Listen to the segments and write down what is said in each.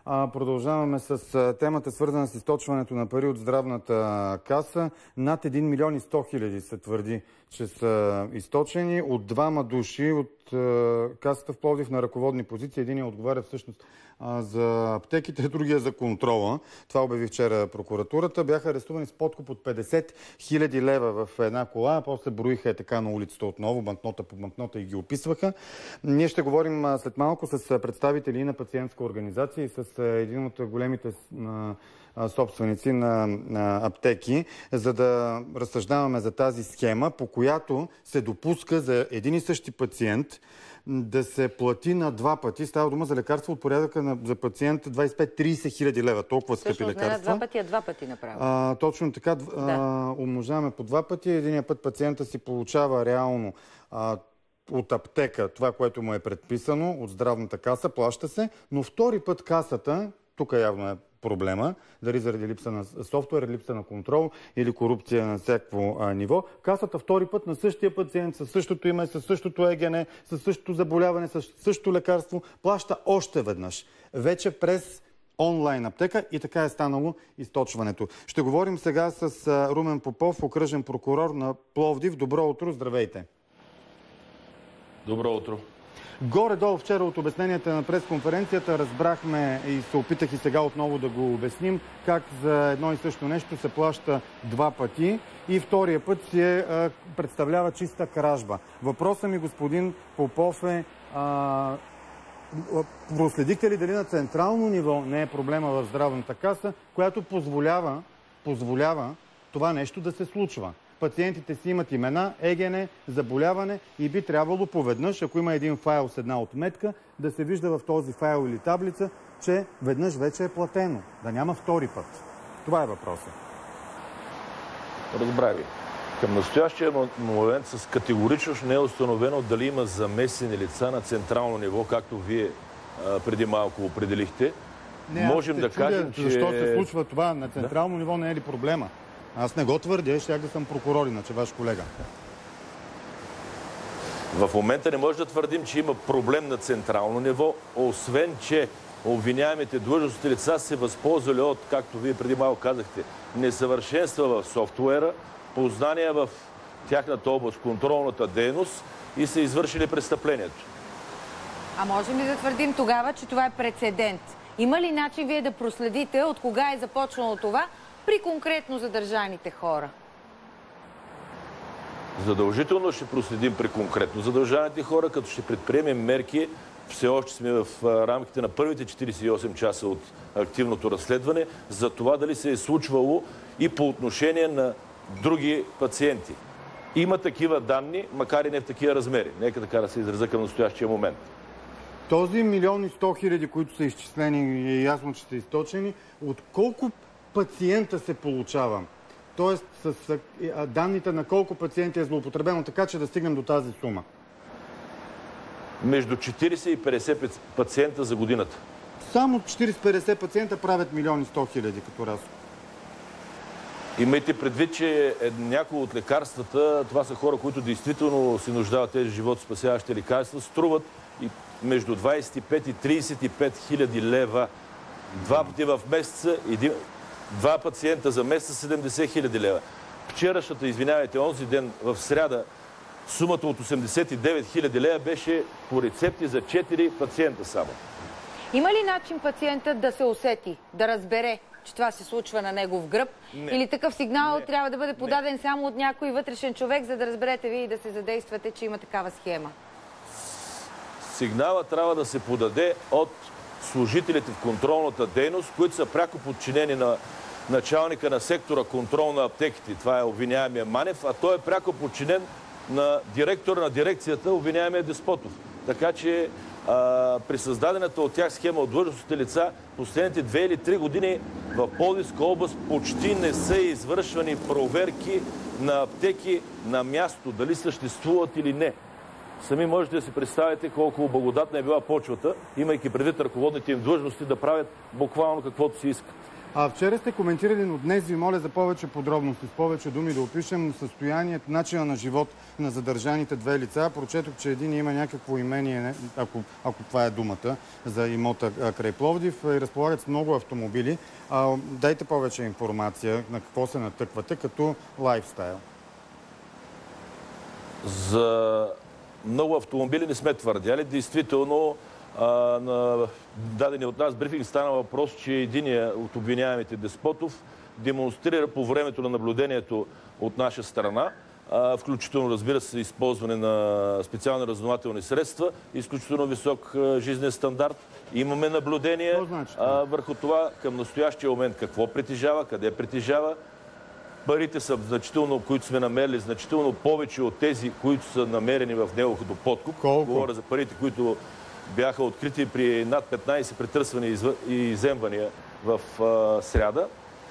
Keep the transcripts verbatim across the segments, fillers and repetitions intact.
Продължаваме с темата, свързана с източването на пари от здравната каса. Над един милион и сто хиляди се твърди, че са източени от двама души от касата в Пловдив на ръководни позиции. Единият отговаря всъщност за аптеките, другия за контрола. Това обяви вчера прокуратурата. Бяха арестувани с подкуп от петдесет хиляди лева в една кола, а после броиха е така на улицата отново, банкнота по банкнота и ги описваха. Ние ще говорим след малко с представители на пациентска организация и с един от големите собственици на аптеки, за да разсъждаваме за тази схема, по която се допуска за един и същи пациент да се плати на два пъти. Става дума за лекарства от порядъка на, за пациент двадесет и пет до тридесет хиляди лева. Толкова скъпи Всъщност, лекарства. не на два пъти, а два пъти направо. А, точно така. Да. А, умножаваме по два пъти. Единия път пациента си получава реално а, от аптека това, което му е предписано, от здравната каса, плаща се, но втори път касата, тук явно е проблема, дали заради липса на софтуер, липса на контрол или корупция на всяко а, ниво. Касата втори път на същия пациент, със същото име, със същото ЕГН, със същото заболяване, със същото лекарство, плаща още веднъж. Вече през онлайн аптека и така е станало източването. Ще говорим сега с а, Румен Попов, окръжен прокурор на Пловдив. Добро утро, здравейте! Добро утро! Горе-долу вчера от обясненията на пресконференцията разбрахме и се опитах и сега отново да го обясним, как за едно и също нещо се плаща два пъти и втория път си е, а, представлява чиста кражба. Въпросът ми, господин Попов, е а, проследихте ли дали на централно ниво не е проблема в здравната каса, която позволява, позволява това нещо да се случва? Пациентите си имат имена, ЕГН, заболяване и би трябвало поведнъж, ако има един файл с една отметка, да се вижда в този файл или таблица, че веднъж вече е платено. Да няма втори път. Това е въпросът. Разбра ви. Към настоящия момент с категоричност не е установено дали има замесени лица на централно ниво, както вие а, преди малко определихте. Не, Можем да чудя, кажем, че... Защо се случва това? На централно да? ниво не е ли проблема? Аз не го твърдя, щях да съм прокурор, иначе ваш колега. В момента не може да твърдим, че има проблем на централно ниво, освен че обвиняемите длъжностни лица се възползвали от, както вие преди малко казахте, несъвършенства в софтуера, познания в тяхната област, контролната дейност и са извършили престъплението. А можем ли да твърдим тогава, че това е прецедент? Има ли начин вие да проследите от кога е започнало това при конкретно задържаните хора? Задължително ще проследим при конкретно задържаните хора, като ще предприемем мерки. Все още сме в рамките на първите четиридесет и осем часа от активното разследване за това дали се е случвало и по отношение на други пациенти. Има такива данни, макар и не в такива размери. Нека така да се изразя към настоящия момент. Този милион и сто хиляди, които са изчислени, е ясно, че са източени, от колко пациента се получава? Тоест, с данните на колко пациенти е злоупотребено, така че да стигнем до тази сума? Между четиридесет и петдесет пациента за годината. Само четиридесет до петдесет пациента правят милион и сто хиляди като разход. Имайте предвид, че някои от лекарствата, това са хора, които действително се нуждават тези живот спасяващи лекарства, струват и между двадесет и пет и тридесет и пет хиляди лева. Два пъти в месеца, един, два пациента за месеца, седемдесет хиляди лева. Вчерашната, извинявайте, онзи ден в сряда, сумата от осемдесет и девет хиляди лева беше по рецепти за четири пациента само. Има ли начин пациентът да се усети, да разбере, че това се случва на негов гръб? Не. Или такъв сигнал Не. трябва да бъде подаден Не. само от някой вътрешен човек, за да разберете вие и да се задействате, че има такава схема? Сигнала трябва да се подаде от служителите в контролната дейност, които са пряко подчинени на началника на сектора контрол на аптеките. Това е обвиняемия Манев, а той е пряко подчинен на директора на дирекцията, обвиняемия Деспотов. Така че а, при създадената от тях схема от длъжностните лица, последните две или три години в Пловдивска област почти не са извършвани проверки на аптеки на място, дали съществуват или не. Сами можете да си представите колко благодатна е била почвата, имайки предвид ръководните им длъжности да правят буквално каквото си искат. А, вчера сте коментирали, но днес ви моля за повече подробности, с повече думи да опишем състоянието, начина на живот на задържаните две лица. Прочетох, че един има някакво имение, ако, ако това е думата, за имота край Пловдив и разполагат с много автомобили. А, дайте повече информация на какво се натъквате като лайфстайл. За много автомобили не сме твърдяли. Действително, а, на дадени от нас брифинг стана въпрос, че единия от обвиняемите Деспотов демонстрира по времето на наблюдението от наша страна, а, включително, разбира се, използване на специални разузнавателни средства, изключително висок а, жизнен стандарт. Имаме наблюдение а, върху това към настоящия момент какво притежава, къде притежава. Парите са значително, които сме намерили, значително повече от тези, които са намерени в него като подкуп. Колко? Говоря за парите, които бяха открити при над петнайсет претърсвания и изземвания в а, сряда.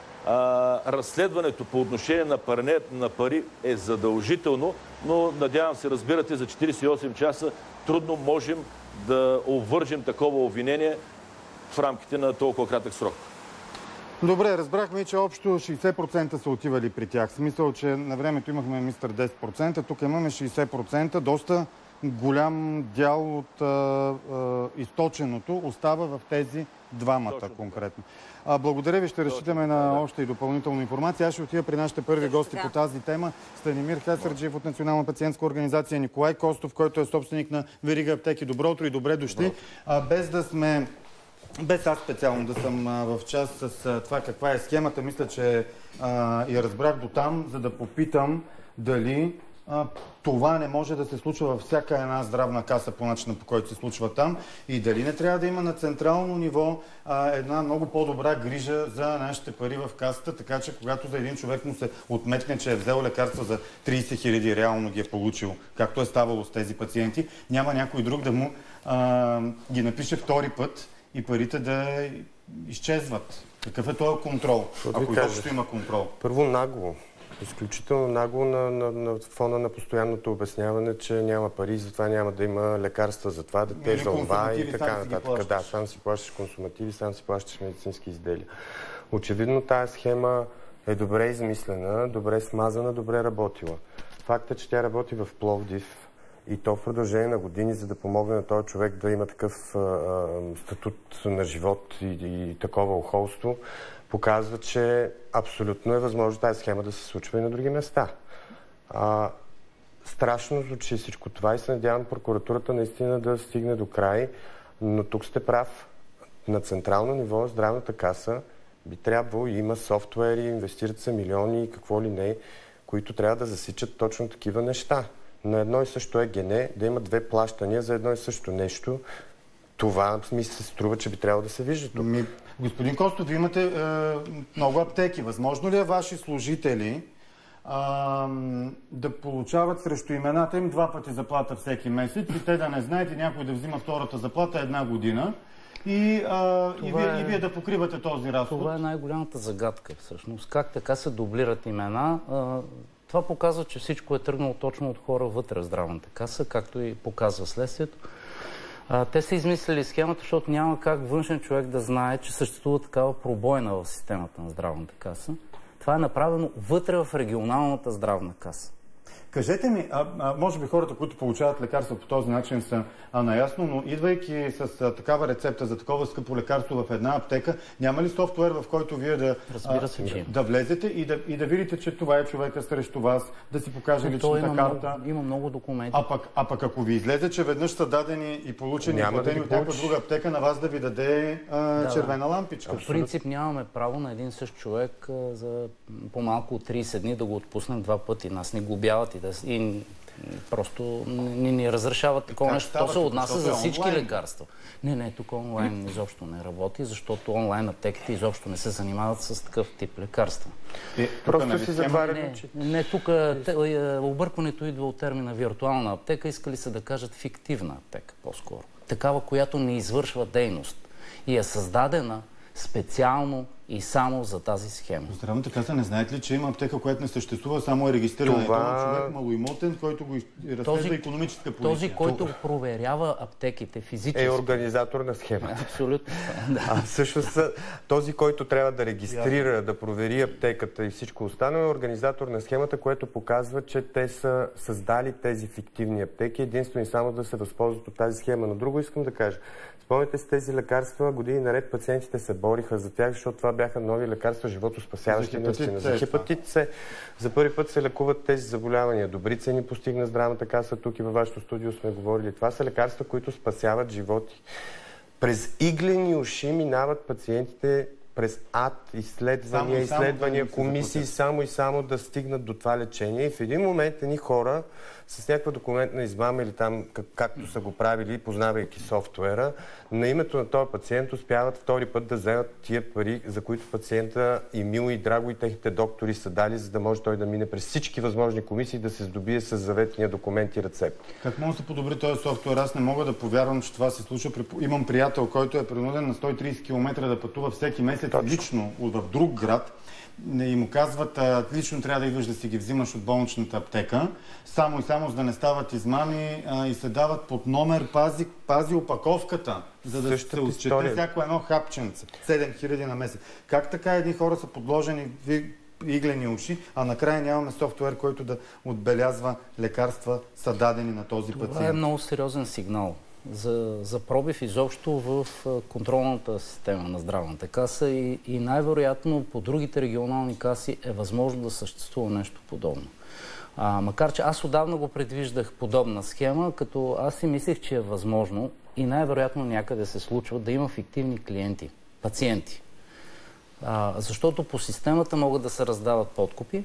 А, разследването по отношение на, парне, на пари е задължително, но надявам се, разбирате, за четирийсет и осем часа трудно можем да обвържем такова обвинение в рамките на толкова кратък срок. Добре, разбрахме, че общо шейсет процента са отивали при тях. В смисъл, че на времето имахме мистер десет процента, тук имаме шейсет процента. Доста голям дял от а, а, източеното остава в тези двамата. Точно конкретно. А, благодаря ви, ще разчитаме на да. още и допълнителна информация. Аз ще отида при нашите първи гости да. по тази тема. Станимир Хесърджиев от Национална пациентска организация, Николай Костов, който е собственик на верига аптеки. Добро утро и добре дошли. А, без да сме... Без аз специално да съм а, в част с а, това каква е схемата, мисля, че а, я разбрах до там, за да попитам дали а, това не може да се случва във всяка една здравна каса по начина, по който се случва там и дали не трябва да има на централно ниво а, една много по-добра грижа за нашите пари в касата, така че когато за един човек му се отметне, че е взел лекарства за трийсет хиляди, реално ги е получил, както е ставало с тези пациенти, няма някой друг да му а, ги напише втори път и парите да изчезват. Какъв е този контрол, ако изобщо има контрол? Първо нагло. Изключително нагло на, на, на фона на постоянното обясняване, че няма пари, затова няма да има лекарства за това дете, за това и така нататък. Да, сам си плащаш консумативи, сам си плащаш медицински изделия. Очевидно тая схема е добре измислена, добре смазана, добре работила. Факт е, че тя работи в Пловдив, и то в продължение на години, за да помогне на този човек да има такъв а, статут на живот и, и такова охолство, показва, че абсолютно е възможно тази схема да се случва и на други места. А, страшно звучи всичко това и се надявам прокуратурата наистина да стигне до край, но тук сте прав. На централно ниво здравната каса би трябвало и има софтуери, инвестират се милиони и какво ли не, които трябва да засичат точно такива неща. На едно и също ЕГН да има две плащания за едно и също нещо, това ми се струва, че би трябвало да се вижда тук. Ми, господин Костов, вие имате е, много аптеки. Възможно ли е ваши служители е, да получават срещу имената им два пъти заплата всеки месец и те да не знаете някой да взима втората заплата една година и, а, и, вие, е... и вие да покривате този разход? Това е най-голямата загадка всъщност. Как така се дублират имена? Това показва, че всичко е тръгнало точно от хора вътре в здравната каса, както и показва следствието. А, те са измислили схемата, защото няма как външен човек да знае, че съществува такава пробойна в системата на здравната каса. Това е направено вътре в регионалната здравна каса. Кажете ми, а, а, може би хората, които получават лекарства по този начин са а, наясно, но идвайки с а, такава рецепта за такова скъпо лекарство в една аптека, няма ли софтуер, в който вие да, Разбира се, а, да влезете и да, и да видите, че това е човека срещу вас, да си покаже личната има карта? Много, има много документи. А пък, а пък ако ви излезе, че веднъж са дадени и получени няма платени да от някаква друга аптека, на вас да ви даде а, да, червена лампичка. В принцип нямаме право на един същ човек а, за по-малко от трийсет дни да го отпуснем два пъти. Нас ни глобяват и да... И просто ни, ни разрешават такова нещо. То се отнася за всички онлайн лекарства. Не, не, тук онлайн изобщо не работи, защото онлайн аптеките изобщо не се занимават с такъв тип лекарства. Е, просто си затварят не, очите. Не, тук объркването идва от термина виртуална аптека. Искали се да кажат фиктивна аптека, по-скоро. Такава, която не извършва дейност и е създадена специално и само за тази схема. Здравната каса не знаете ли, че има аптека, която не съществува, само е регистрирана? Това... Е човек малоимотен, който го разследва икономическа полиция. Този, който Това... проверява аптеките физически. Е организатор на схема. Абсолютно. А всъщност този, който трябва да регистрира, да провери аптеката и всичко останало, е организатор на схемата, което показва, че те са създали тези фиктивни аптеки, единствено и само да се възползват от тази схема. Но друго искам да кажа. Спомняте си тези лекарства, години наред пациентите се бориха за тях, защото това бяха нови лекарства, животоспасяващи наистина. За хепатит С. За първи път се лекуват тези заболявания. Добри цени постигна Здравната каса, тук и във вашето студио сме говорили. Това са лекарства, които спасяват животи. През иглени уши минават пациентите през ад, изследвания, изследвания, да комисии, само и само да стигнат до това лечение. И в един момент едни хора с някаква документна измама или там, как, както са го правили, познавайки софтуера, на името на този пациент успяват втори път да вземат тия пари, за които пациента и мило и драго и техните доктори са дали, за да може той да мине през всички възможни комисии да се здобие с заветния документ и рецепт. Как може да се подобри този софтуер? Аз не мога да повярвам, че това се случва. Имам приятел, който е принуден на сто и трийсет километра да пътува всеки месец Точно. лично в друг град. И му казват, лично трябва да идваш да си ги взимаш от болничната аптека, само и само за да не стават измами а, и се дават под номер, пази, пази опаковката, за да Същата се отчете всяко едно хапченце. седем хиляди на месец. Как така едни хора са подложени в иглени уши, а накрая нямаме софтуер, който да отбелязва лекарства са дадени на този Това пациент? Това е много сериозен сигнал за, за пробив изобщо в контролната система на Здравната каса и, и най-вероятно по другите регионални каси е възможно да съществува нещо подобно. А, макар че аз отдавна го предвиждах подобна схема, като аз си мислех, че е възможно и най-вероятно някъде се случва да има фиктивни клиенти, пациенти. А, защото по системата могат да се раздават подкупи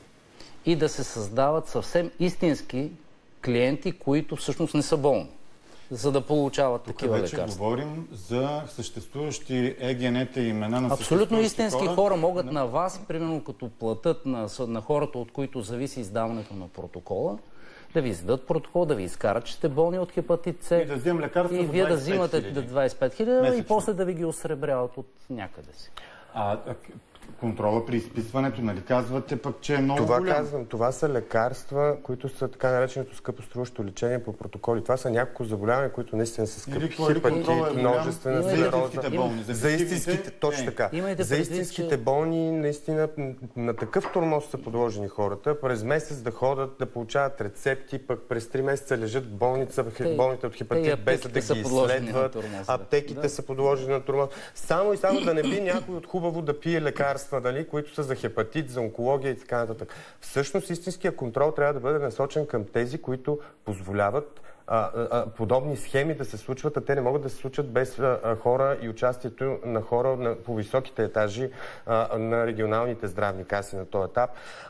и да се създават съвсем истински клиенти, които всъщност не са болни, за да получават Тук такива лекарства. Тук вече говорим за съществуващи ЕГН-та и имена на Абсолютно истински хора, хора могат на... на вас, примерно като платят на, на хората, от които зависи издаването на протокола, да ви издадат протокол, да ви изкарат, че сте болни от хепатит С. И да вземем лекарства и вие да взимате двайсет и пет хиляди и после да ви ги осребряват от някъде си. А, контрола при изписването, нали казвате пък, че е много това голям? Казвам, това са лекарства, които са така нареченото скъпоструващо лечение по протоколи. Това са няколко заболявания, които наистина са скъпи. Хепатит, множествена склероза. За истинските, точно така. За истинските болни, наистина на такъв тормоз са подложени хората. През месец да ходят, да получават рецепти, пък през три месеца лежат в болница, в болните от хепатит, без да ги изследват. Аптеките са подложени на тормоз. Само и само да не би някой от хубаво да пие лекарства, дали, които са за хепатит, за онкология и така нататък. Всъщност истинския контрол трябва да бъде насочен към тези, които позволяват а, а, подобни схеми да се случват, а те не могат да се случат без а, а, хора и участието на хора на, по високите етажи а, на регионалните здравни каси на този етап.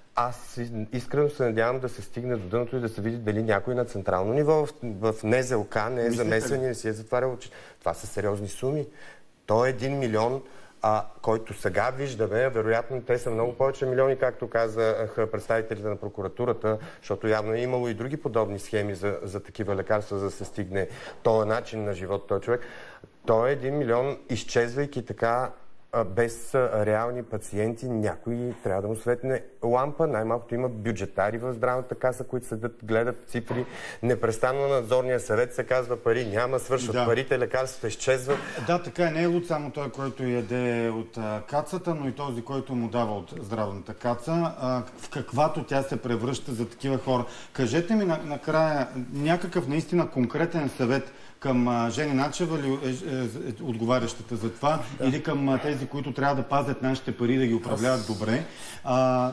Аз искрено се надявам да се стигне до дъното и да се види дали някой на централно ниво в, в НЗОК не е замесен и не си е затварял очи. Това са сериозни суми. То е един милион, а, който сега виждаме, вероятно те са много повече милиони, както казаха представителите на прокуратурата, защото явно е имало и други подобни схеми за, за такива лекарства, за да се стигне този начин на живот този човек. Той е един милион, изчезвайки така без реални пациенти, някой трябва да му светне лампа. Най-малкото има бюджетари в Здравната каса, които седят, гледат цифри. Непрестанно на надзорния съвет се казва пари няма, свършват да. парите, лекарствата изчезват. Да, така е. Не е луд само той, който яде от а, кацата, но и този, който му дава от Здравната каца, а, в каквато тя се превръща за такива хора. Кажете ми накрая някакъв наистина конкретен съвет към а, Жени Начева, ли, е, е, е, отговарящата за това, да. или към а, тези, които трябва да пазят нашите пари, да ги управляват Аз... добре. А,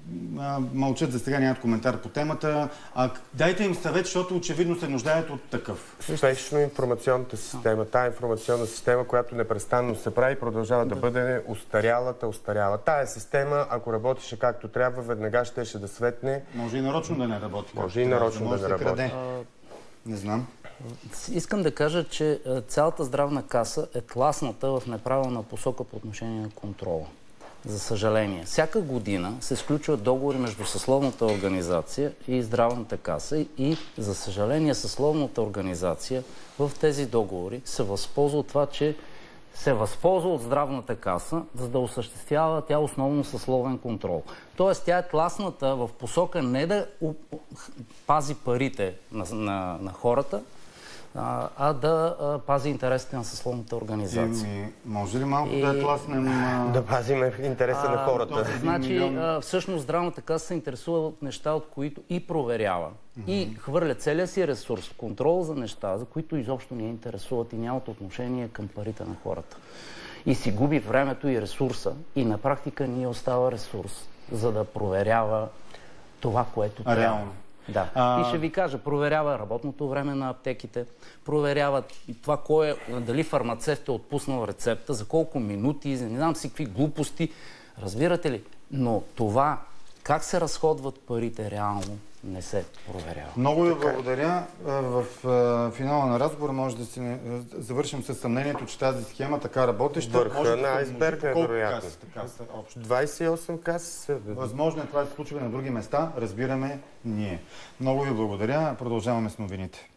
а, мълчат за сега, нямат коментар по темата. А, дайте им съвет, защото очевидно се нуждаят от такъв. Спешно информационната система, тая информационна система, която непрестанно се прави, продължава да, да бъде устарялата, устаряла. Тая система, ако работеше както трябва, веднага щеше да светне. Може и нарочно да не работи. Може и нарочно да, да, да не работи. А... Не знам. Искам да кажа, че цялата Здравна каса е тласната в неправилна посока по отношение на контрола. За съжаление. Всяка година се сключват договори между съсловната организация и Здравната каса и, за съжаление, съсловната организация в тези договори се възползва от това, че се възползва от здравната каса, за да осъществява тя основно съсловен контрол. Тоест тя е тласната в посока не да пази парите на, на, на хората, а, а да а, пази интересите на съсловната организация. И, може ли малко и... да я тласнем? А... Да пазим интереса а, на хората. Значи, а, всъщност здравната каса се интересува от неща, от които и проверява. Mm-hmm. И хвърля целия си ресурс в контрол за неща, за които изобщо не интересуват и нямат отношение към парите на хората. И си губи времето и ресурса. И на практика ни остава ресурс, за да проверява това, което трябва. Реално. Да. А... И ще ви кажа, проверява работното време на аптеките, проверява това, кой е, дали фармацевт е отпуснал рецепта, за колко минути, не знам си какви глупости. Разбирате ли? Но това, как се разходват парите реално, не се проверява. Много ви благодаря. В финала на разговора може да си завършим със съмнението, че тази схема така работеща. Върха на айсберга е вероятно. двадесет и осем каси. Възможно е това да се случва на други места, разбираме ние. Много ви благодаря. Продължаваме с новините.